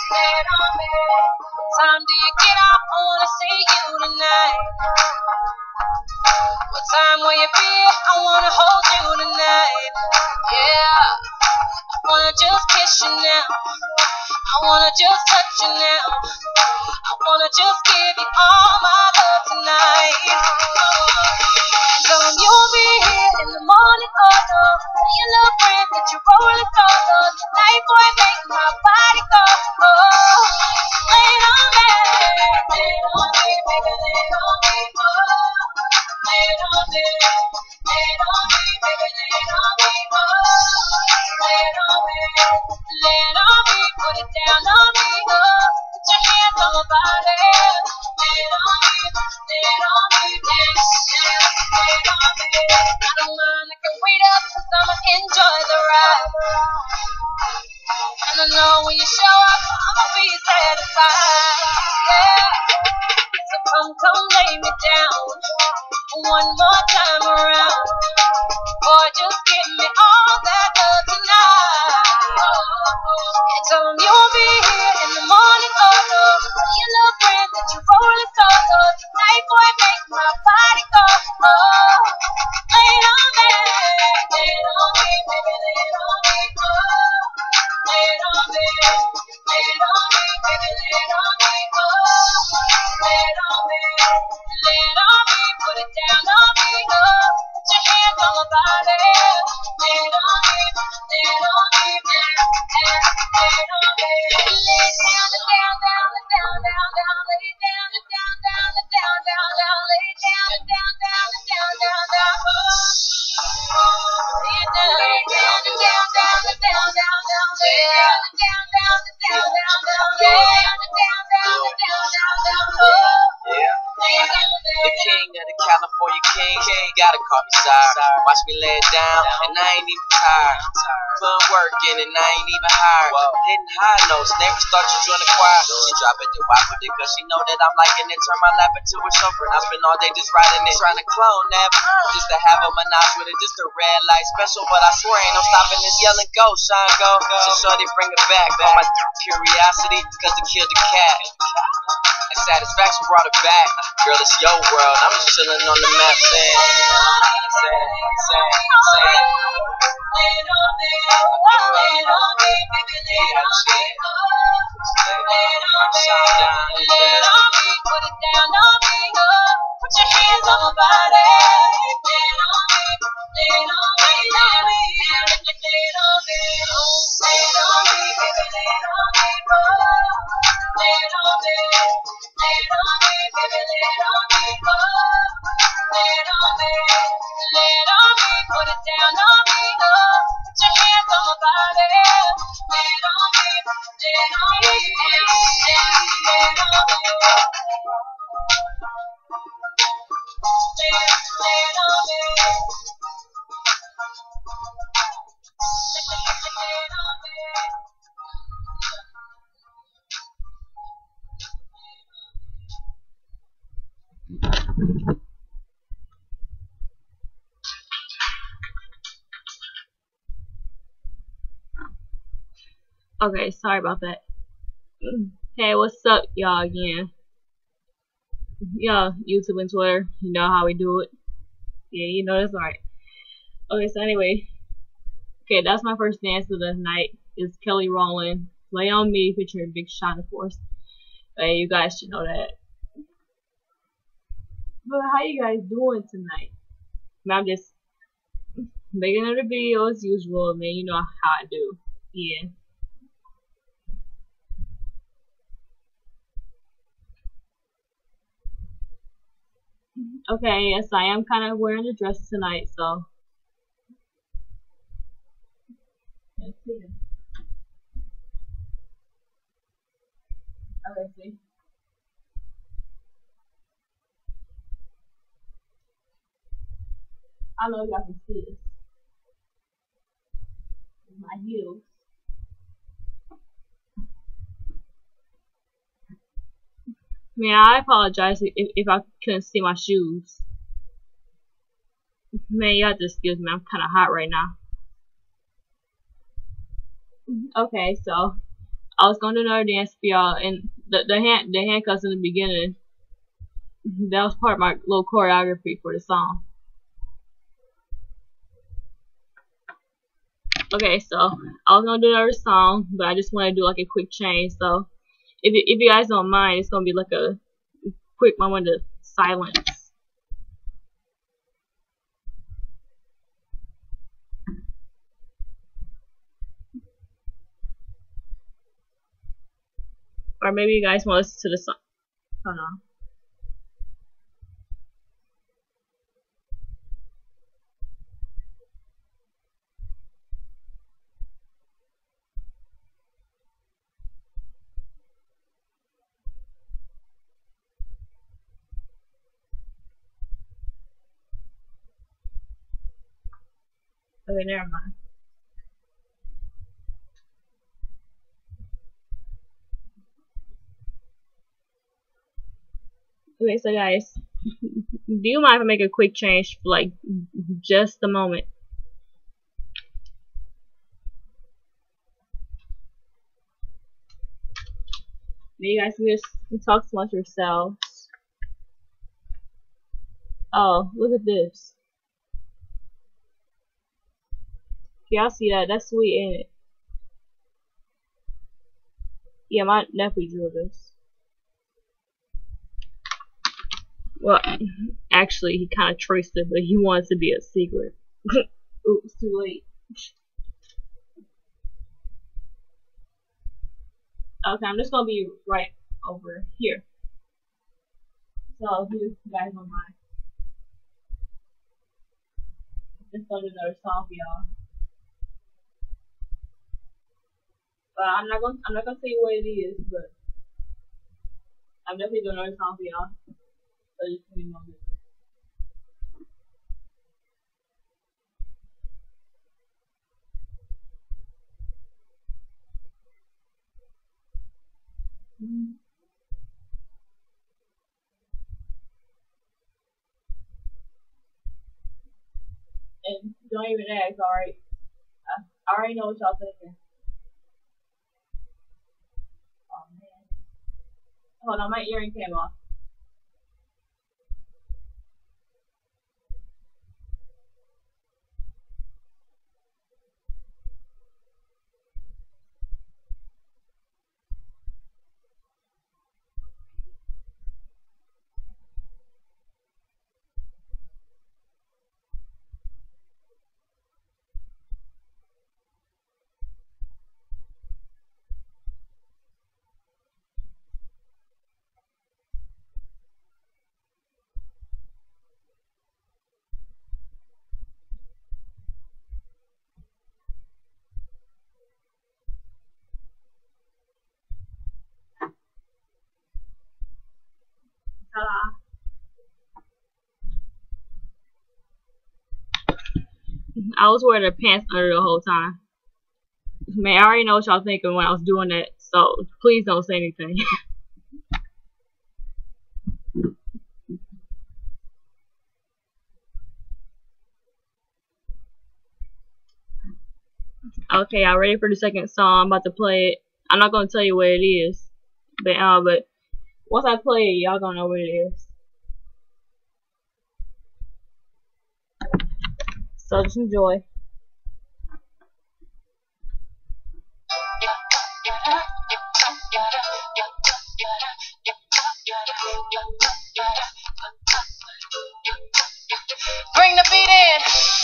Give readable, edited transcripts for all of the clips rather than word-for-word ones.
Time do you get up? I wanna see you tonight. What time will you be? I wanna hold you tonight. Yeah, I wanna just kiss you now. I wanna just touch you now. I wanna just give you all my love tonight. Tell 'em you'll be here in the morning, oh no. Tell your little friends that you're rolling solo. Tonight, boy, make my body go, oh. Lay it on me, baby, lay it on me, oh. Lay it on me, baby, lay it on me, oh. Lay it on me, put it down on me, oh. Put your hands on my body, lay it on me, yeah, lay it on me. I don't mind, I can wait up, 'cause I'ma enjoy the ride. And I know when you show up, I'ma be satisfied, yeah. So come lay me down one more time around. Boy, just give me all that love tonight. And tell 'em you'll be here in the morning, oh no. Tell your little friends that you're rolling solo. Tonight, boy, make my body go, oh. Lay it on me, baby, lay it on me, oh. Lay it on me, baby, lay it on me, oh. Lay it on me, put it down on me, oh. Put your hands on my body, lay it on me, yeah, lay it on me. Lay it down, down, down, down, down, down, lay it down, down, down, down, down, down, lay it down, down, down, down, down, down, oh. Lay it down, down, down, down, down, down, down, lay it down, down, down, down, down, down, lay it down, down, down, down, down, oh. The king of the California king, gotta call me sire. Watch me lay it down, and I ain't even tired. Putting work in, and I ain't even hired. Hitting high notes, neighbors thought you joined the choir. She drop it, then why with it, 'cause she know that I'm liking it. Turn my lap into a chauffeur, and I spend all day just riding it. Trying to clone that, just to have a menage with it. Just a red light special, but I swear ain't no stopping this yelling go, shine go. So shorty bring it back, all my curiosity, 'cause it killed the cat. And satisfaction brought it back. Girl, it's your world, I'm just chilling on the map, saying. Put it down on me, oh. Put your hands on my body, lay it on me, lay it on me, lay it on me, lay it on me, lay it on me, baby, lay it on me, oh. Lay it on me, baby, lay it on me, oh. Lay it on me, put it down on me, oh. Put your hands on my body, lay it on me, lay it on me, lay it on me. Okay, sorry about that. Hey, what's up, y'all, again? Y'all, YouTube and Twitter, you know how we do it. Yeah, you know that's right. Okay, so anyway, okay, that's my first dance of the night. It's Kelly Rowland, Lay on Me, featuring Big Sean, of course. Hey, you guys should know that. But how you guys doing tonight? I'm just making another video as usual, man. You know how I do. Yeah. Okay, yes, I am kind of wearing a dress tonight, so. Let's see. Okay, see. I don't know if y'all can see this. My heels. Man, I apologize if I couldn't see my shoes. Man, you have to excuse me. I'm kind of hot right now. Okay, so I was gonna do another dance for y'all, and the handcuffs in the beginning. That was part of my little choreography for the song. Okay, so I was gonna do another song, but I just want to do like a quick change. So if you guys don't mind, it's gonna be like a quick moment of silence. Or maybe you guys want to listen to the song. Hold on. Okay, never mind. Okay, so guys, do you mind if I make a quick change for like just a moment? You guys can just talk amongst yourselves. Oh, look at this. Y'all see that? That's sweet, ain't it? Yeah, my nephew drew this. Well, actually, he kind of traced it, but he wants to be a secret. Oops, too late. Okay, I'm just gonna be right over here. So, if you guys don't mind, just gonna do another song for y'all. But I'm not gonna tell you what it is, but I'm definitely doing another song for y'all. So just give me a moment. And don't even ask, alright? I already know what y'all thinking. Oh man. Hold on, my earring came off. Ta-da. I was wearing the pants under the whole time. Man, I already know what y'all thinking when I was doing that, so please don't say anything. Okay, y'all ready for the second song? I'm about to play it. I'm not gonna tell you what it is, but once I play it, y'all gonna know what it is. So just enjoy. Bring the beat in.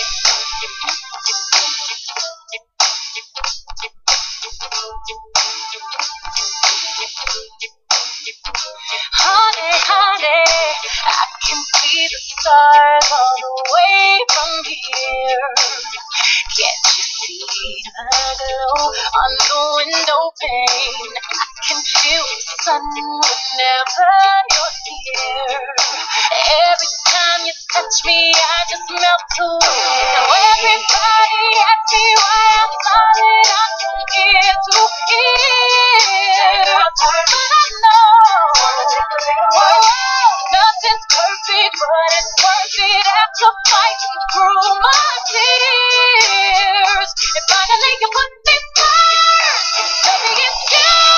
Honey, honey, I can see the stars all the way from here. Can't you see the glow on the window pane? I can feel the sun whenever you're here. Every time you touch me, I just melt away. Now everybody asks me why I'm smiling, I'm from ear to ear. But I know, whoa, nothing's perfect, but it's worth it after fighting through my tears. And finally you put me first, baby, it's you.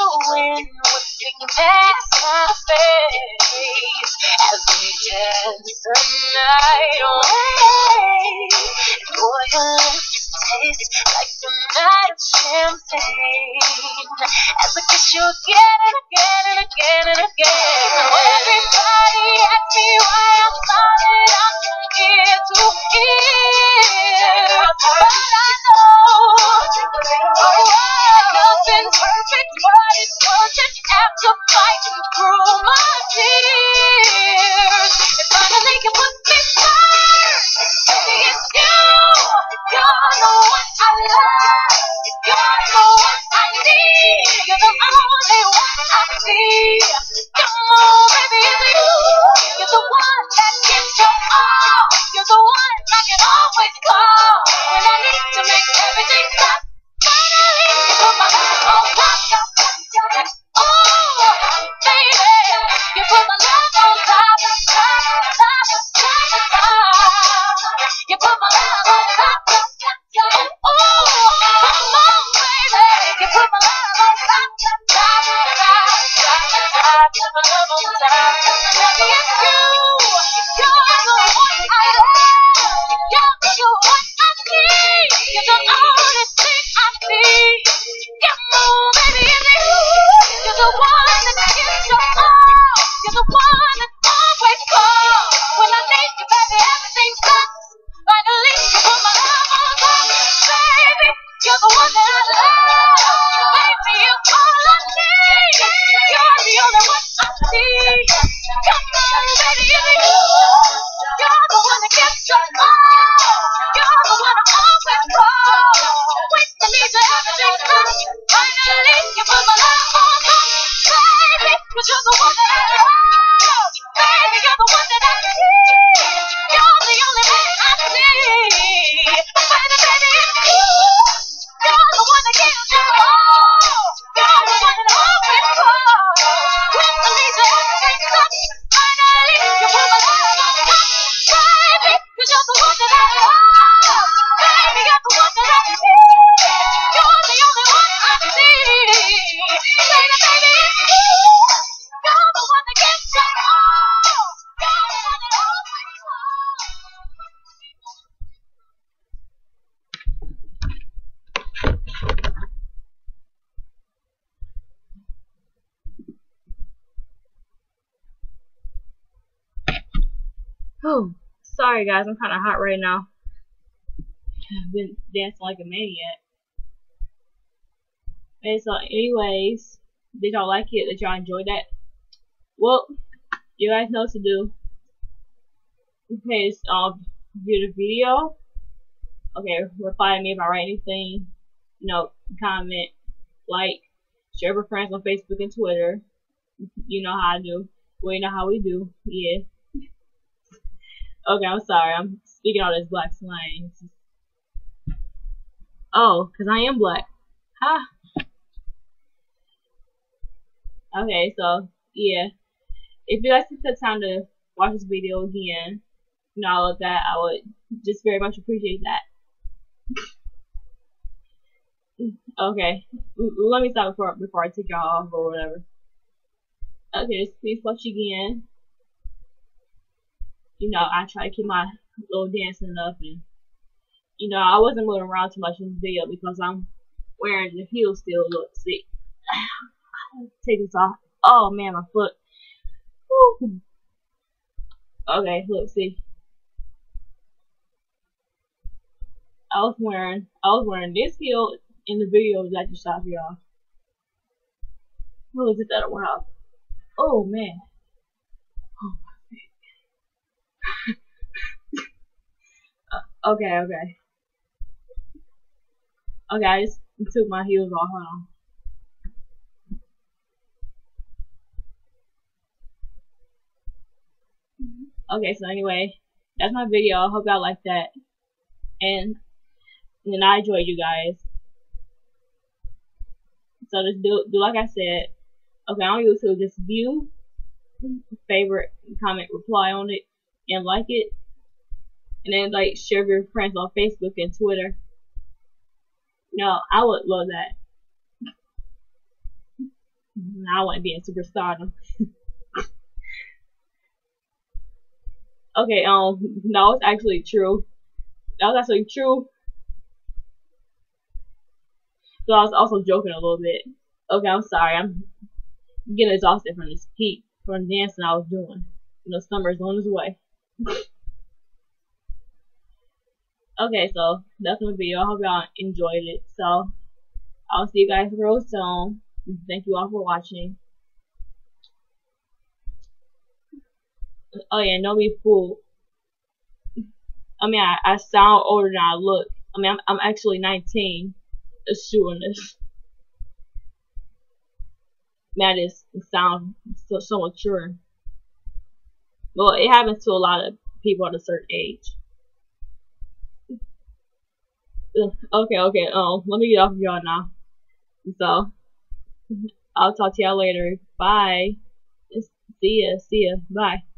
wind whipping past my face as we dance the night away. Boy, your lips taste like a night of champagne as I kiss you again and again and again and again. Everybody asks me why I'm smiling, I'm from ear to ear, but I know nothing's perfect, but it's worth it after fighting through my tears. If finally you put me first, baby, it's you. You're the one I love. You're the one I need. You're the only one I see. Come on, baby, it's you. You're the one that gives your all. You're the one I can always call when I need to make everything stop. Finally, you put my love on top. Oh, baby, you put my love on top. You put my love on top. Oh, come on, baby, you put my love on top. Put my love on top. Baby, it's you. You're the one I love. You're the one I need. You're the only thing I need. Come on, baby, it's you. You're the one that gives your all. You're the one that always calls when I need you, baby. Everything stops. Finally, you put my love on top, baby. You're the one that I love, baby. You're all I need. You're the only one I see. Come on, baby, it's you. You're the one that gives your all. You're the one I always call. When I need you, everything stops. Finally, you put my love on top, baby. 'Cause you're the one that I love, baby. You're the one that I need. You're the only man I see. Baby, baby, it's you. You're the one that gives your all. You're the one that always calls. When I need you, everything stops. Finally, you put my love on top, baby. 'Cause you're the one that I love, baby. You're the one that I need. You're the only one I see. Baby, baby, it's you. You're the one that gives your all. You're the one that always calls. Oh, sorry guys, I'm kind of hot right now. I've been dancing like a maniac. And so, anyways, did y'all like it? Did y'all enjoy that? Well, you guys know what to do. Okay, so view the video. Okay, reply to me if I write anything. You know, comment, like, share with friends on Facebook and Twitter. You know how I do. Well, you know how we do. Yeah. Okay, I'm sorry. I'm speaking all this black slang. Oh, because I am black. Huh? Okay, so, yeah. If you guys took the time to watch this video again, you know, all of that, I would just very much appreciate that. Okay, let me stop before I take y'all off or whatever. Okay, just please watch again. You know, I try to keep my little dancing up, and you know, I wasn't moving around too much in this video because I'm wearing the heels still. Look, see, take this off. Oh man, my foot. Woo. Okay, look, see. I was wearing this heel in the video that I just shot for y'all. What was it that I went off? Oh man. Oh my okay. Okay, I just took my heels off. Hold on. Okay, so anyway, that's my video. I hope y'all like that. And I enjoyed you guys. So just do like I said. Okay, on YouTube, just view, favorite, comment, reply on it, and like it. And then like share with your friends on Facebook and Twitter. You know, I would love that. Now I want to be in superstardom. Okay, that was actually true. That was actually true. So I was also joking a little bit. Okay, I'm sorry. I'm getting exhausted from this heat, from the dancing I was doing. You know, summer's on its way. Okay, so that's my video. I hope y'all enjoyed it. So I'll see you guys real soon. Thank you all for watching. Oh yeah, don't be fooled. I mean, I sound older than I look. I mean, I'm actually 19. Just shooting this. Man, it sounds so mature. Well, it happens to a lot of people at a certain age. Okay, let me get off of y'all now. So, I'll talk to y'all later. Bye. See ya, bye.